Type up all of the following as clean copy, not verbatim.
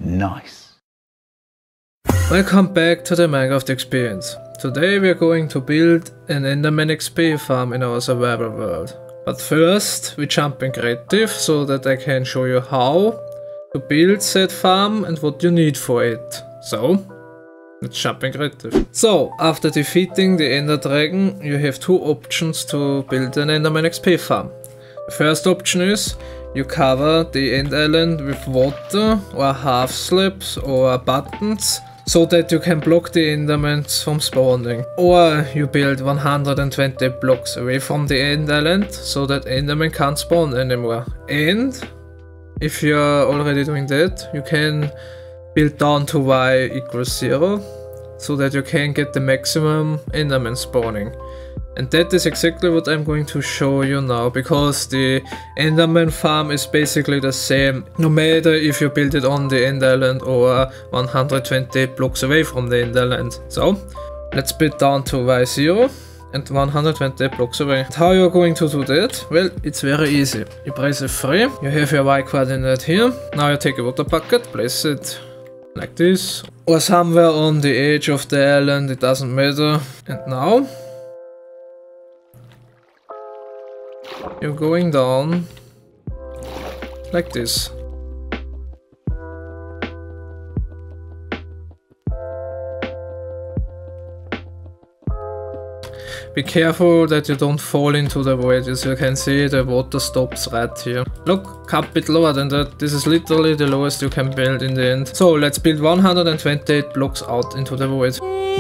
Nice. Welcome back to the Minecraft experience. Today we are going to build an Enderman XP farm in our survival world. But first we jump in creative so that I can show you how to build said farm and what you need for it. So, let's jump in creative. So, after defeating the Ender Dragon, you have two options to build an Enderman XP farm. The first option is you cover the end island with water or half slabs or buttons so that you can block the endermans from spawning. Or you build 120 blocks away from the end island so that enderman can't spawn anymore. And if you're already doing that, you can build down to y equals 0 so that you can get the maximum enderman spawning. And that is exactly what I'm going to show you now, because the enderman farm is basically the same no matter if you build it on the end island or 120 blocks away from the end island. So let's build down to y0 and 120 blocks away. And how you're going to do that? Well, it's very easy. You press F3, you have your y coordinate here. Now you take a water bucket, place it like this or somewhere on the edge of the island, it doesn't matter. And now you're going down like this. Be careful that you don't fall into the void. As you can see, the water stops right here. Look, can't build lower than that. This is literally the lowest you can build in the end. So let's build 128 blocks out into the void.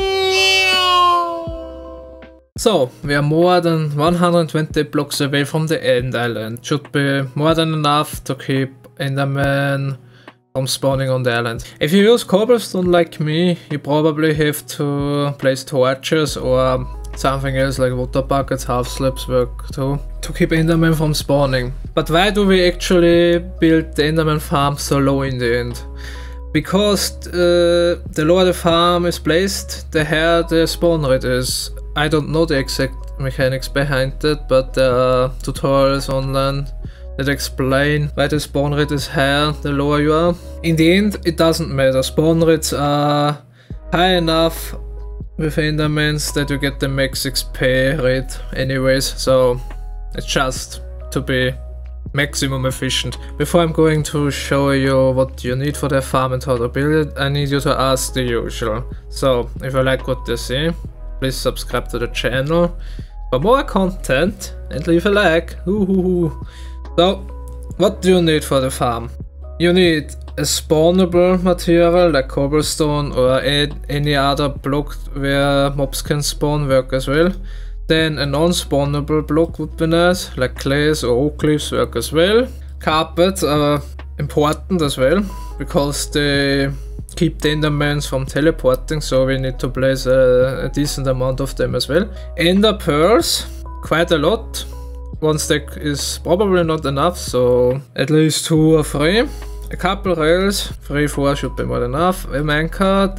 So, we are more than 120 blocks away from the end island. Should be more than enough to keep enderman from spawning on the island. If you use cobblestone like me, you probably have to place torches or something else like water buckets, half slabs work too, to keep enderman from spawning. But why do we actually build the enderman farm so low in the end? Because the lower the farm is placed, the higher the spawn rate is. I don't know the exact mechanics behind it, but there are tutorials online that explain why the spawn rate is higher the lower you are. In the end, it doesn't matter. Spawn rates are high enough with endermans that you get the max XP rate anyways, so it's just to be maximum efficient. Before I'm going to show you what you need for the farm and how to build it, I need you to ask the usual. So, if you like what you see, please subscribe to the channel for more content and leave a like. So, what do you need for the farm? You need a spawnable material like cobblestone or any other block where mobs can spawn work as well. Then a non-spawnable block would be nice, like clays or oak leaves work as well. Carpets are important as well, because they keep the endermans from teleporting, so we need to place a decent amount of them as well. Ender pearls, quite a lot. One stack is probably not enough, so at least 2 or 3. A couple rails, 3, 4 should be more than enough. A minecart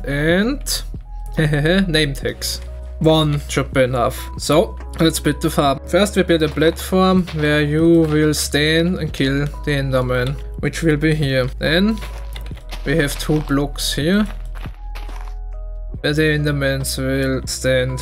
and name tags. 1 should be enough. So let's build the farm. First we build a platform where you will stand and kill the enderman, which will be here. Then we have 2 blocks here where the endermans will stand.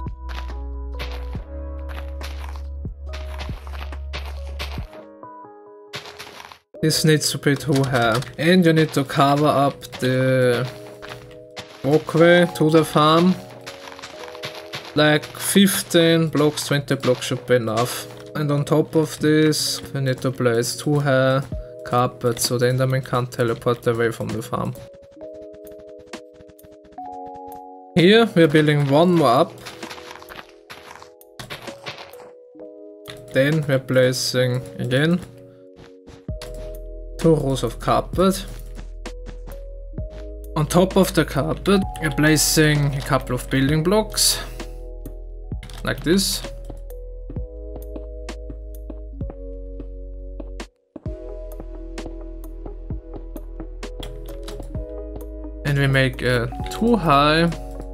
This needs to be too high. And you need to cover up the walkway to the farm. Like 15 blocks, 20 blocks should be enough. And on top of this, we need to place 2 high carpets so the enderman can't teleport away from the farm. Here we are building 1 more up. Then we are placing again 2 rows of carpet. On top of the carpet we are placing a couple of building blocks like this. And we make a 2 high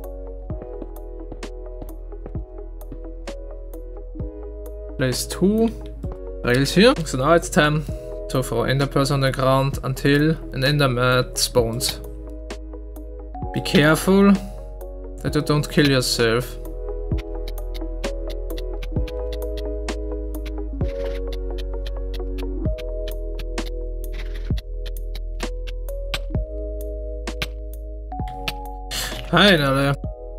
place 2 rails here. So now it's time to throw ender pearls on the ground until an enderman spawns. Be careful that you don't kill yourself. Finally.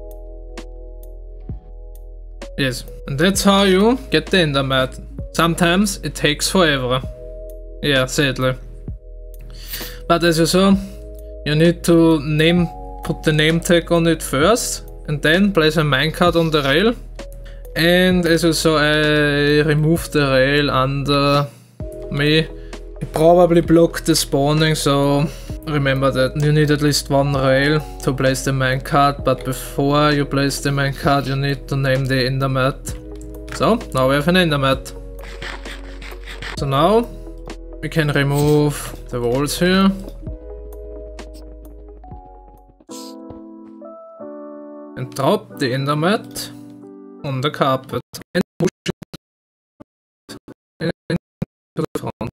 Yes, and that's how you get the Endermat. Sometimes it takes forever. Yeah, sadly. But as you saw, you need to put the name tag on it first, and then place a minecart on the rail. And as you saw, I removed the rail under me. It probably blocked the spawning, so remember that you need at least one rail to place the minecart, but before you place the minecart you need to name the Endermat. So now we have an Endermat. So now we can remove the walls here. And drop the Endermat on the carpet and push it into the front.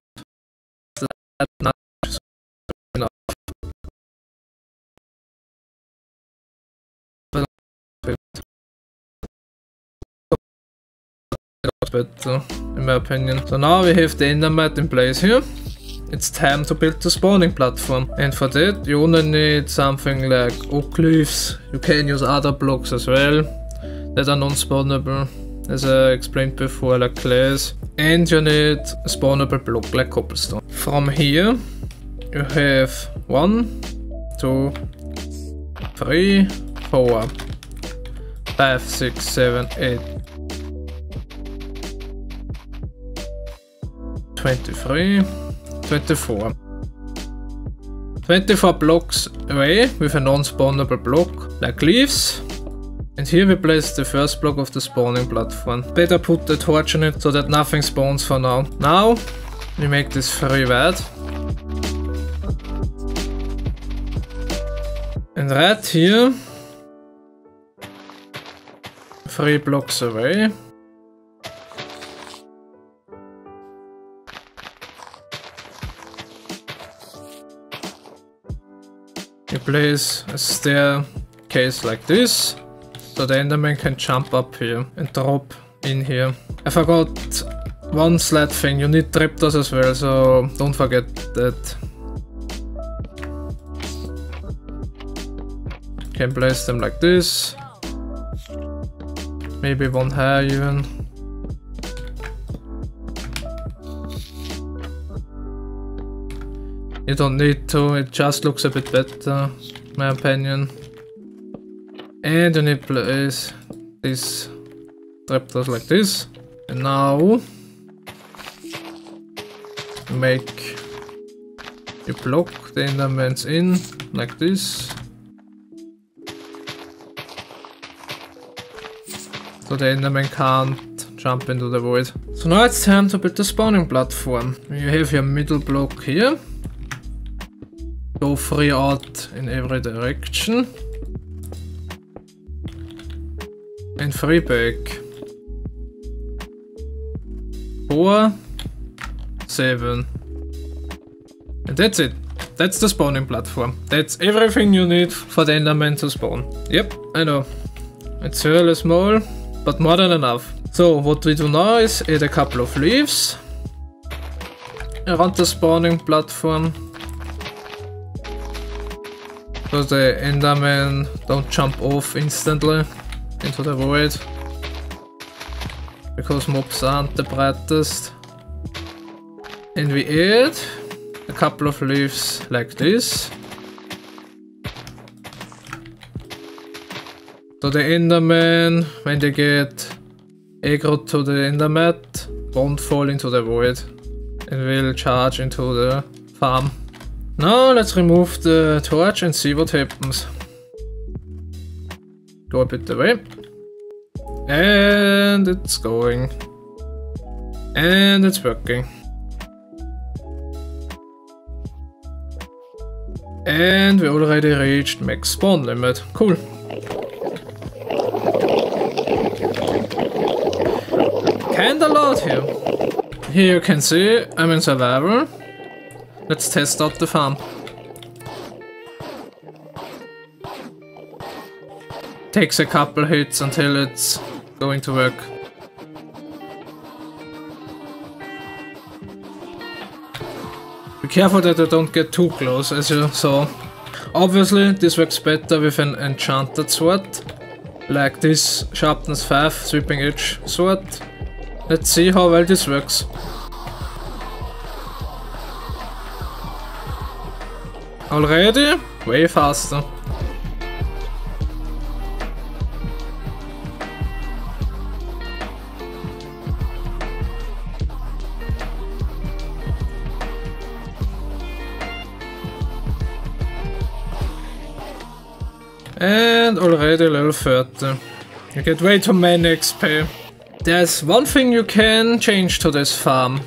Better, in my opinion. So now we have the Endermat in place here. It's time to build the spawning platform, and for that you only need something like oak leaves. You can use other blocks as well that are non-spawnable, as I explained before, like clays, and you need a spawnable block like cobblestone. From here you have 1, 2, 3, 4, 5, 6, 7, 8, 23, 24. 24 blocks away with a non-spawnable block like leaves. And here we place the first block of the spawning platform. Better put the torch on it so that nothing spawns for now. Now we make this 3 wide. And right here, 3 blocks away, you place a staircase like this, so the Enderman can jump up here and drop in here. I forgot one slight thing, you need trapdoors as well, so don't forget that. You can place them like this, maybe one higher even. You don't need to, it just looks a bit better, in my opinion. And you need to place these trapdoors like this. And now make you block the Endermans in like this. So the Enderman can't jump into the void. So now it's time to build the spawning platform. You have your middle block here. Go 3 out in every direction. And 3 back. 4, 7. And that's it. That's the spawning platform. That's everything you need for the Enderman to spawn. Yep, I know. It's really small, but more than enough. So what we do now is add a couple of leaves around the spawning platform, so the Endermen don't jump off instantly into the void, because mobs aren't the brightest. And we add a couple of leaves like this, so the Endermen, when they get aggroed to the Endermat, won't fall into the void and will charge into the farm. Now let's remove the torch and see what happens. Go a bit away. And it's going. And it's working. And we already reached max spawn limit. Cool. Kinda loud here. Here you can see I'm in survival. Let's test out the farm. takes a couple hits until it's going to work. Be careful that you don't get too close, as you saw. Obviously, this works better with an enchanted sword, like this sharpness 5 sweeping edge sword. Let's see how well this works. Already? Way faster. And already level 30. You get way too many XP. There's one thing you can change to this farm.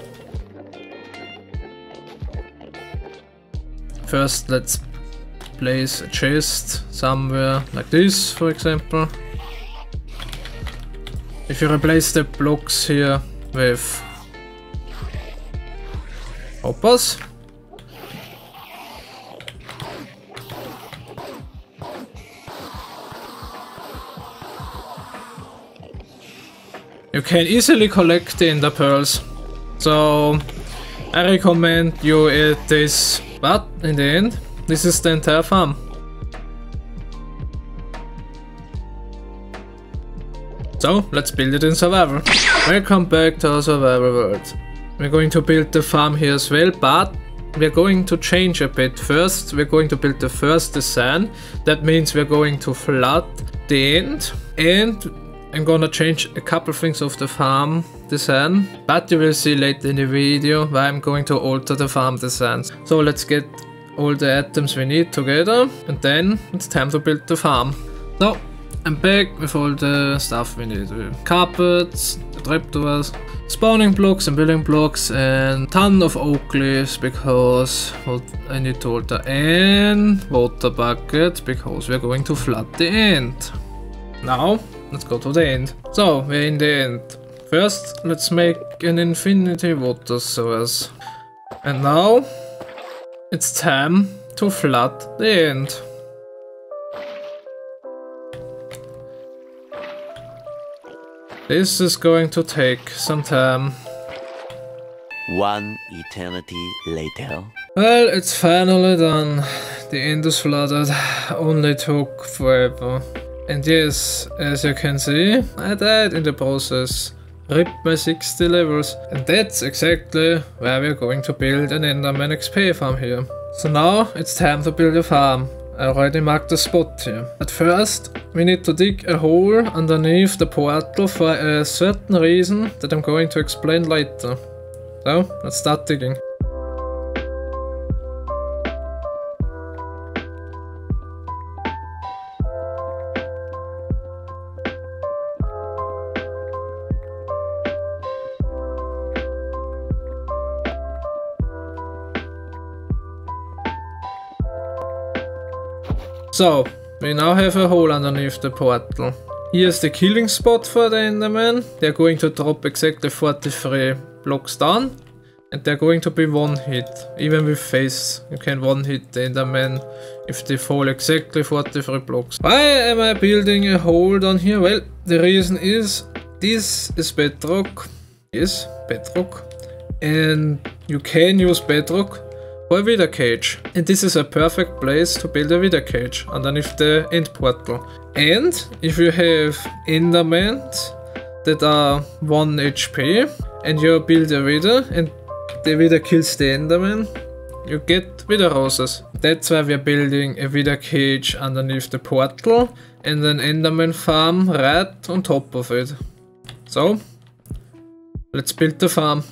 First, let's place a chest somewhere like this, for example. If you replace the blocks here with hoppers, you can easily collect the ender pearls. So I recommend you eat this, but in the end, this is the entire farm. So let's build it in survival. Welcome back to our survival world. We're going to build the farm here as well, but we're going to change a bit. First, we're going to build the first design. That means we're going to flood the end, and I'm gonna change a couple things of the farm design, but you will see later in the video why I'm going to alter the farm designs. So let's get all the items we need together, and then it's time to build the farm. So I'm back with all the stuff we need. Carpets, the trapdoors, spawning blocks and building blocks, and ton of oak leaves because what I need to alter, and water buckets because we're going to flood the end. Now let's go to the end. So we're in the end. First, let's make an infinity water source. And now it's time to flood the end. This is going to take some time. One eternity later. Well, it's finally done. The end is flooded. Only took forever. And yes, as you can see, I died in the process. RIP my 60 levels. And that's exactly where we're going to build an Enderman XP farm here. So now it's time to build a farm. I already marked the spot here. But first, we need to dig a hole underneath the portal for a certain reason that I'm going to explain later. So, let's start digging. So, we now have a hole underneath the portal. Here's the killing spot for the Enderman. They're going to drop exactly 43 blocks down. And they're going to be one hit. Even with face, you can one hit the Enderman if they fall exactly 43 blocks. Why am I building a hole down here? Well, the reason is this is bedrock. Yes, bedrock. And you can use bedrock for a wither cage, and this is a perfect place to build a wither cage underneath the end portal. And if you have endermen that are 1 HP and you build a wither and the wither kills the enderman, you get wither roses. That's why we're building a wither cage underneath the portal and an enderman farm right on top of it. So let's build the farm.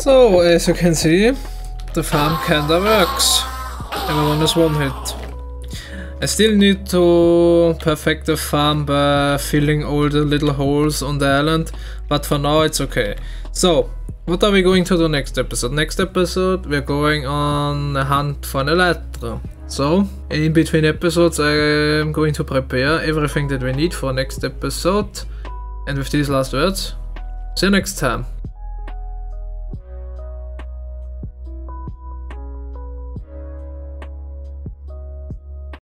So, as you can see, the farm kinda works. Everyone is one hit. I still need to perfect the farm by filling all the little holes on the island, but for now it's okay. So, what are we going to do next episode? Next episode we're going on a hunt for an elytra. So, in between episodes I'm going to prepare everything that we need for next episode. And with these last words, see you next time.